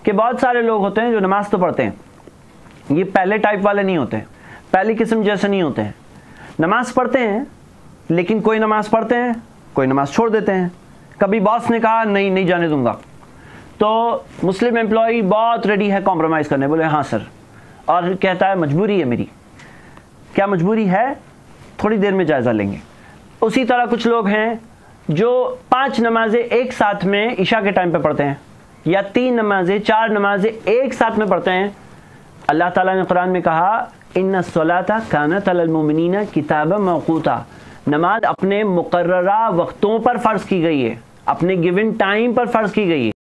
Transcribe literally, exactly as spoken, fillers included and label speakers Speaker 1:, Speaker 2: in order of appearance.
Speaker 1: कि बहुत सारे लोग होते हैं जो नमाज तो पढ़ते हैं, ये पहले टाइप वाले नहीं होते, पहली किस्म जैसे नहीं होते हैं। नमाज पढ़ते हैं लेकिन कोई नमाज पढ़ते हैं, कोई नमाज छोड़ देते हैं। कभी बॉस ने कहा नहीं नहीं जाने दूंगा, तो मुस्लिम एम्प्लॉई बहुत रेडी है कॉम्प्रोमाइज़ करने, बोले हाँ सर, और कहता है मजबूरी है मेरी। क्या मजबूरी है? थोड़ी देर में जायज़ा लेंगे। उसी तरह कुछ लोग हैं जो पांच नमाजें एक साथ में इशा के टाइम पे पढ़ते हैं, या तीन नमाजें चार नमाजें एक साथ में पढ़ते हैं। अल्लाह ताला ने कुरान में कहा इन्ना सलाता कानत अलल मोमिनीना किताबा मौकूता, नमाज अपने मुकर्ररा वक्तों पर फ़र्ज़ की गई है, अपने गिवन टाइम पर फ़र्ज़ की गई है।